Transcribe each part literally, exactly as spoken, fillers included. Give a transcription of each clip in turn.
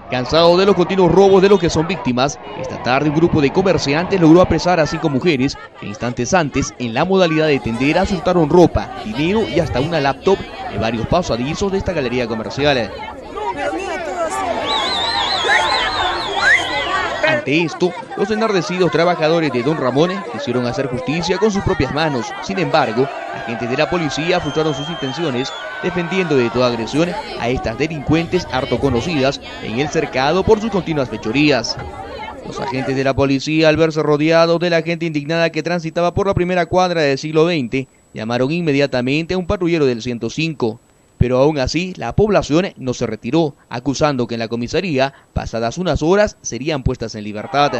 Cansado de los continuos robos de los que son víctimas, esta tarde un grupo de comerciantes logró apresar a cinco mujeres que instantes antes, en la modalidad de tendera, asustaron ropa, dinero y hasta una laptop en varios pasadizos de esta galería comercial. Ante esto, los enardecidos trabajadores de Don Ramón quisieron hacer justicia con sus propias manos. Sin embargo, agentes de la policía frustraron sus intenciones, defendiendo de toda agresión a estas delincuentes harto conocidas en el cercado por sus continuas fechorías. Los agentes de la policía, al verse rodeados de la gente indignada que transitaba por la primera cuadra del siglo veinte, llamaron inmediatamente a un patrullero del ciento cinco. Pero aún así, la población no se retiró, acusando que en la comisaría, pasadas unas horas, serían puestas en libertad.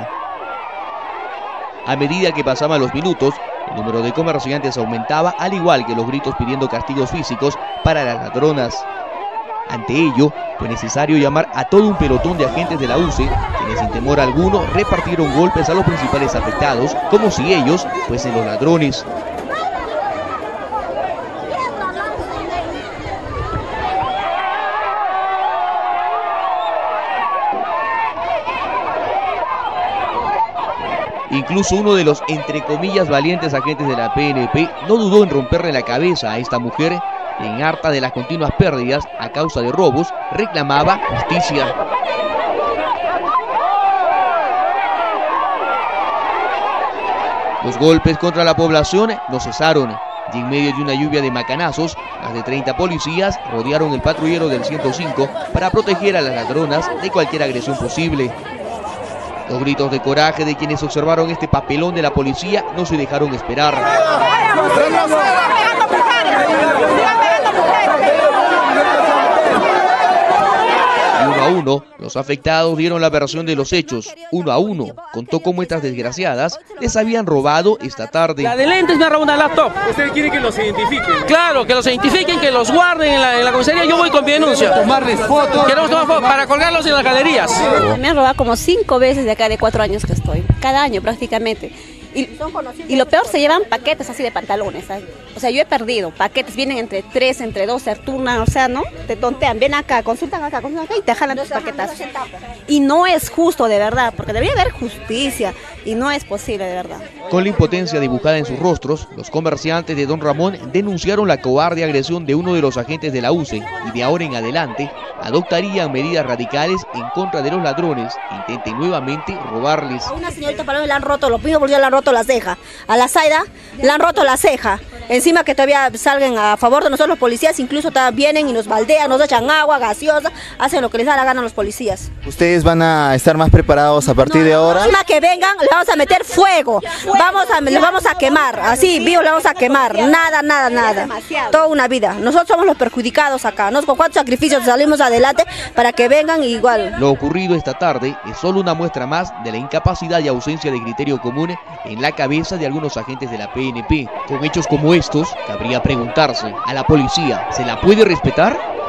A medida que pasaban los minutos, el número de comerciantes aumentaba, al igual que los gritos pidiendo castigos físicos para las ladronas. Ante ello, fue necesario llamar a todo un pelotón de agentes de la U C E, quienes sin temor alguno repartieron golpes a los principales afectados, como si ellos fuesen los ladrones. Incluso uno de los, entre comillas, valientes agentes de la P N P no dudó en romperle la cabeza a esta mujer, que en harta de las continuas pérdidas a causa de robos, reclamaba justicia. Los golpes contra la población no cesaron, y en medio de una lluvia de macanazos, más de treinta policías rodearon el patrullero del ciento cinco para proteger a las ladronas de cualquier agresión posible. Los gritos de coraje de quienes observaron este papelón de la policía no se dejaron esperar. Y uno a uno, los afectados dieron la versión de los hechos. Uno a uno, contó cómo estas desgraciadas les habían robado esta tarde. La de lentes me ha robado una laptop. ¿Usted quiere que los identifiquen? Claro, que los identifiquen, que los guarden en la, en la comisaría. Yo voy con mi denuncia. Tomarles fotos. Queremos tomar fotos para colgarlos en las galerías. Me han robado como cinco veces de acá de cuatro años que estoy. Cada año prácticamente. Y, y lo peor, se llevan paquetes así de pantalones, ¿sabes? O sea, yo he perdido paquetes, vienen entre tres, entre dos, se turnan, o sea, ¿no? Te tontean, ven acá, consultan acá, consultan acá y te jalan tus paquetas. Y no es justo, de verdad, porque debería haber justicia y no es posible, de verdad. Con la impotencia dibujada en sus rostros, los comerciantes de Don Ramón denunciaron la cobarde agresión de uno de los agentes de la U C E y de ahora en adelante adoptarían medidas radicales en contra de los ladrones que intenten nuevamente robarles. A una señorita Paloma le han roto los pisos porque ya le han roto la ceja. A la Zaida le han roto la ceja. Encima que todavía salgan a favor de nosotros los policías, incluso vienen y nos baldean, nos echan agua, gaseosa, hacen lo que les da la gana a los policías. ¿Ustedes van a estar más preparados a partir no, de ahora? Encima que vengan, le vamos a meter fuego, vamos a, les vamos a quemar, así, vivo, le vamos a quemar, nada, nada, nada. Toda una vida. Nosotros somos los perjudicados acá, ¿no? Con cuántos sacrificios salimos adelante para que vengan igual. Lo ocurrido esta tarde es solo una muestra más de la incapacidad y ausencia de criterio común en la cabeza de algunos agentes de la P N P. Con hechos como estos, cabría preguntarse, ¿a la policía se la puede respetar?